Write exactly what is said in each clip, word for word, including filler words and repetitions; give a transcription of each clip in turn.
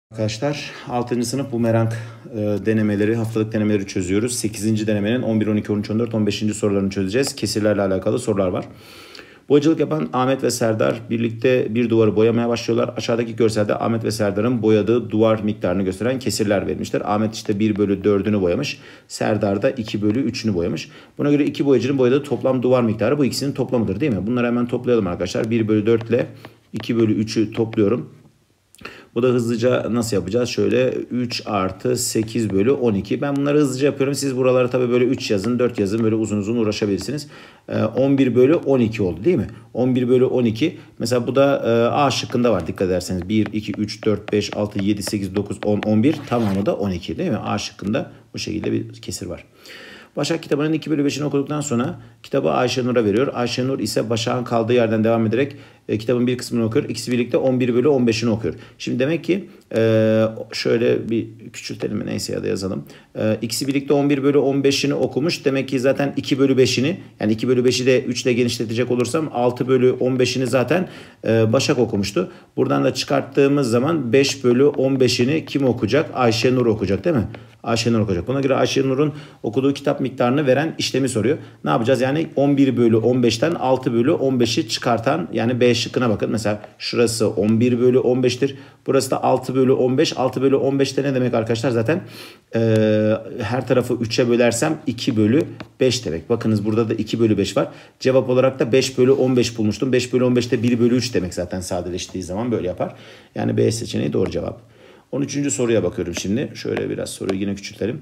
Arkadaşlar altıncı sınıf bumerang e, denemeleri, haftalık denemeleri çözüyoruz. sekizinci denemenin on bir, on iki, on üç, on dört, on beşinci sorularını çözeceğiz. Kesirlerle alakalı sorular var. Boyacılık yapan Ahmet ve Serdar birlikte bir duvarı boyamaya başlıyorlar. Aşağıdaki görselde Ahmet ve Serdar'ın boyadığı duvar miktarını gösteren kesirler verilmiştir. Ahmet işte bir bölü dördünü boyamış. Serdar da iki bölü üçünü boyamış. Buna göre iki boyacının boyadığı toplam duvar miktarı bu ikisinin toplamıdır değil mi? Bunları hemen toplayalım arkadaşlar. bir bölü dört ile iki bölü üçü topluyorum. Bu da hızlıca nasıl yapacağız? Şöyle üç artı sekiz bölü on iki. Ben bunları hızlıca yapıyorum. Siz buraları tabii böyle üç yazın, dört yazın. Böyle uzun uzun uğraşabilirsiniz. on bir bölü on iki oldu değil mi? on bir bölü on iki. Mesela bu da A şıkkında var dikkat ederseniz. bir, iki, üç, dört, beş, altı, yedi, sekiz, dokuz, on, on bir. Tamamı da on iki değil mi? A şıkkında bu şekilde bir kesir var. Başak kitabının iki bölü beşini okuduktan sonra kitabı Ayşenur'a veriyor. Ayşenur ise Başak'ın kaldığı yerden devam ederek e, kitabın bir kısmını okuyor. İkisi birlikte on bir bölü on beşini okuyor. Şimdi demek ki e, şöyle bir küçültelim neyse ya da yazalım. E, ikisi birlikte on bir bölü on beşini okumuş. Demek ki zaten iki bölü beşini yani iki bölü beşi de üç ile genişletecek olursam altı bölü on beşini zaten e, Başak okumuştu. Buradan da çıkarttığımız zaman beş bölü on beşini kim okuyacak? Ayşenur okuyacak değil mi? Ayşenur okuyacak. Buna göre Ayşenur'un okuduğu kitap miktarını veren işlemi soruyor. Ne yapacağız? Yani on bir bölü on beşten altı bölü on beşi çıkartan yani B şıkkına bakın. Mesela şurası on bir bölü on beştir. Burası da altı bölü on beş. altı bölü on beşte ne demek arkadaşlar? Zaten e, her tarafı üçe bölersem iki bölü beş demek. Bakınız burada da iki bölü beş var. Cevap olarak da beş bölü on beş bulmuştum. beş bölü on beşte bir bölü üç demek zaten sadeleştiği zaman böyle yapar. Yani B seçeneği doğru cevap. on üçüncü soruya bakıyorum şimdi. Şöyle biraz soruyu yine küçültelim.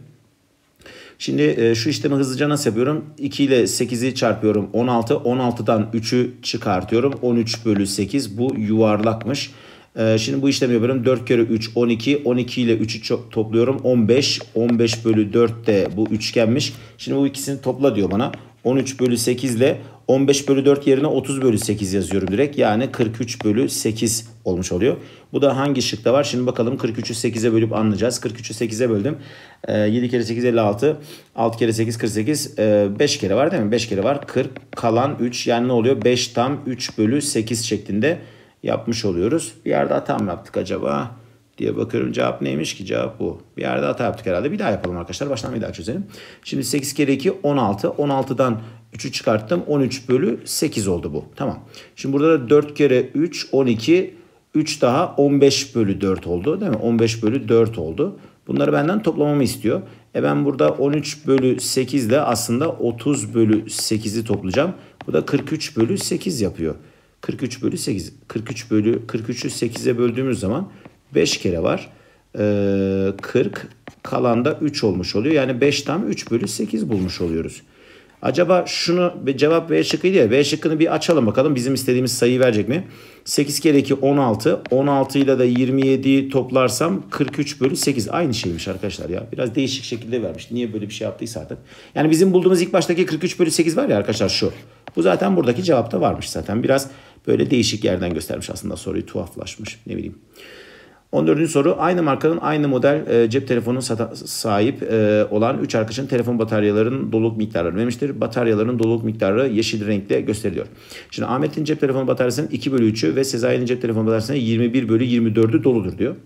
Şimdi e, şu işlemi hızlıca nasıl yapıyorum? iki ile sekizi çarpıyorum on altı. on altıdan üçü çıkartıyorum. on üç bölü sekiz bu yuvarlakmış. E, şimdi bu işlemi yapıyorum. dört kere üç on iki. on iki ile üçü topluyorum. on beş. on beş bölü dört de bu üçgenmiş. Şimdi bu ikisini topla diyor bana. on üç bölü sekiz ile on beş bölü dört yerine otuz bölü sekiz yazıyorum direkt. Yani kırk üç bölü sekiz olmuş oluyor. Bu da hangi şıkta var? Şimdi bakalım kırk üçü sekize bölüp anlayacağız. kırk üçü sekize böldüm. E, yedi kere sekiz elli altı. altı kere sekiz kırk sekiz. E, beş kere var değil mi? beş kere var. kırk kalan üç. Yani ne oluyor? beş tam üç bölü sekiz şeklinde yapmış oluyoruz. Bir yerde hata mı yaptık acaba diye bakıyorum. Cevap neymiş ki? Cevap bu. Bir yerde hata yaptık herhalde. Bir daha yapalım arkadaşlar. Baştan bir daha çözelim. Şimdi sekiz kere iki on altı. on altıdan üçü çıkarttım. on üç bölü sekiz oldu bu. Tamam. Şimdi burada da dört kere üç on iki. üç daha on beş bölü dört oldu. Değil mi? on beş bölü dört oldu. Bunları benden toplamamı istiyor. E ben burada on üç bölü sekiz ile aslında otuz bölü sekizi toplayacağım. Bu da kırk üç bölü sekiz yapıyor. kırk üç bölü sekiz. kırk üç bölü kırk üçü sekize böldüğümüz zaman beş kere var. Ee, kırk kalan da üç olmuş oluyor. Yani beş tam üç bölü sekiz bulmuş oluyoruz. Acaba şunu cevap B şıkkıydı ya. B şıkkını bir açalım bakalım. Bizim istediğimiz sayıyı verecek mi? sekiz kere iki on altı. on altı ile de yirmi yediyi toplarsam kırk üç bölü sekiz. Aynı şeymiş arkadaşlar ya. Biraz değişik şekilde vermiş. Niye böyle bir şey yaptıysa artık. Yani bizim bulduğumuz ilk baştaki kırk üç bölü sekiz var ya arkadaşlar şu. Bu zaten buradaki cevapta varmış zaten. Biraz böyle değişik yerden göstermiş aslında soruyu. Tuhaflaşmış. Ne bileyim. on dördüncü soru aynı markanın aynı model e, cep telefonu sahip e, olan üç arkadaşın telefon bataryalarının doluluk miktarları vermiştir. Bataryaların doluluk miktarı yeşil renkle gösteriliyor. Şimdi Ahmet'in cep telefonu bataryasının iki bölü üçü ve Sezai'nin cep telefonu bataryasının yirmi bir bölü yirmi dördü doludur diyor.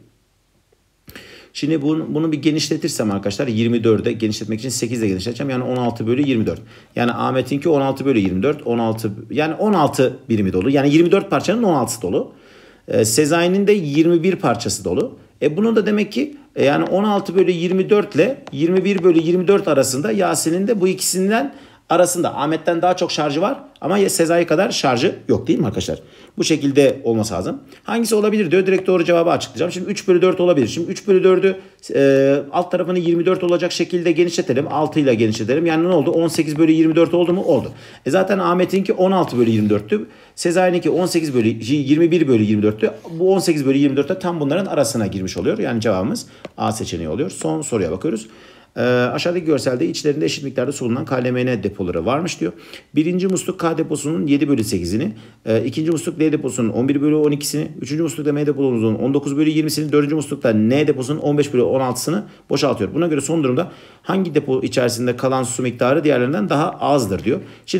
Şimdi bunu, bunu bir genişletirsem arkadaşlar yirmi dörde genişletmek için sekiz ile genişleteceğim. Yani on altı bölü yirmi dört. Yani Ahmet'inki on altı bölü yirmi dört. on altı yani on altı birimi dolu. Yani yirmi dört parçanın on altısı dolu. Sezai'nin de yirmi bir parçası dolu. E bunun da demek ki e yani on altı bölü yirmi dört ile yirmi bir bölü yirmi dört arasında Yasin'in de bu ikisinden arasında. Ahmet'ten daha çok şarjı var ama Sezai kadar şarjı yok değil mi arkadaşlar? Bu şekilde olması lazım. Hangisi olabilir diyor. Direkt doğru cevabı açıklayacağım. Şimdi üç bölü dört olabilir. Şimdi üç bölü dördü e, alt tarafını yirmi dört olacak şekilde genişletelim. altı ile genişletelim. Yani ne oldu? on sekiz bölü yirmi dört oldu mu? Oldu. E zaten Ahmet'inki on altı bölü yirmi dörttü. Sezai'ninki on sekiz bölü yirmi bir bölü yirmi dörttü. Bu on sekiz bölü yirmi dörtte tam bunların arasına girmiş oluyor. Yani cevabımız A seçeneği oluyor. Son soruya bakıyoruz. Ee, aşağıdaki görselde içlerinde eşit miktarda su bulunan K L M N depoları varmış diyor. Birinci musluk K deposunun yedi bölü sekizini, e, ikinci musluk L deposunun on bir bölü on ikisini, üçüncü muslukta M deposunun on dokuz bölü yirmisini, dördüncü muslukta N deposunun on beş bölü on altısını boşaltıyor. Buna göre son durumda hangi depo içerisinde kalan su miktarı diğerlerinden daha azdır diyor. Şimdi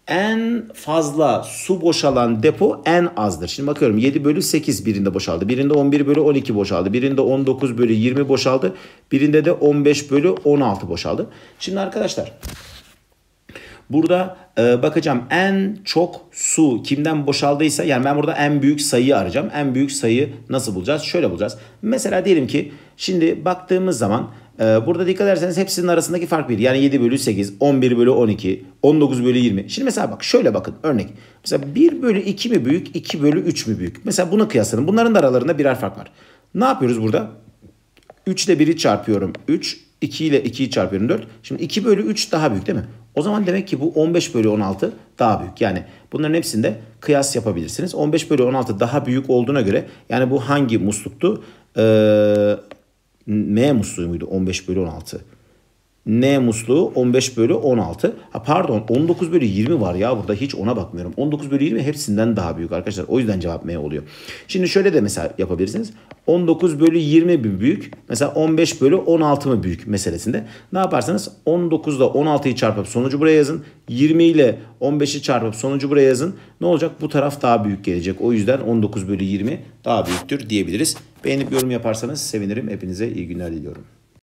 En fazla su boşalan depo en azdır. Şimdi bakıyorum yedi bölü sekiz birinde boşaldı. Birinde on bir bölü on iki boşaldı. Birinde on dokuz bölü yirmi boşaldı. Birinde de on beş bölü on altı boşaldı. Şimdi arkadaşlar burada e, bakacağım en çok su kimden boşaldıysa, yani ben burada en büyük sayıyı arayacağım. En büyük sayıyı nasıl bulacağız? Şöyle bulacağız. Mesela diyelim ki şimdi baktığımız zaman e, burada dikkat ederseniz hepsinin arasındaki fark bir. Yani yedi bölü sekiz, on bir bölü on iki, on dokuz bölü yirmi. Şimdi mesela bak şöyle bakın örnek. Mesela bir bölü iki mi büyük, iki bölü üç mü büyük? Mesela bunu kıyaslayalım. Bunların da aralarında birer fark var. Ne yapıyoruz burada? üç ile biri çarpıyorum üç. iki ile ikiyi çarpıyorum dört. Şimdi iki bölü üç daha büyük değil mi? O zaman demek ki bu on beş bölü on altı daha büyük. Yani bunların hepsinde kıyas yapabilirsiniz. on beş bölü on altı daha büyük olduğuna göre, yani bu hangi musluktu? Ee, M musluğu muydu on beş bölü on altı? N musluğu on beş bölü on altı. Ha pardon, on dokuz bölü yirmi var ya burada, hiç ona bakmıyorum. on dokuz bölü yirmi hepsinden daha büyük arkadaşlar. O yüzden cevap M oluyor. Şimdi şöyle de mesela yapabilirsiniz. on dokuz bölü yirmi mi büyük? Mesela on beş bölü on altı mı büyük meselesinde. Ne yaparsanız on dokuz ile on altıyı çarpıp sonucu buraya yazın. yirmi ile on beşi çarpıp sonucu buraya yazın. Ne olacak? Bu taraf daha büyük gelecek. O yüzden on dokuz bölü yirmi daha büyüktür diyebiliriz. Beğenip yorum yaparsanız sevinirim. Hepinize iyi günler diliyorum.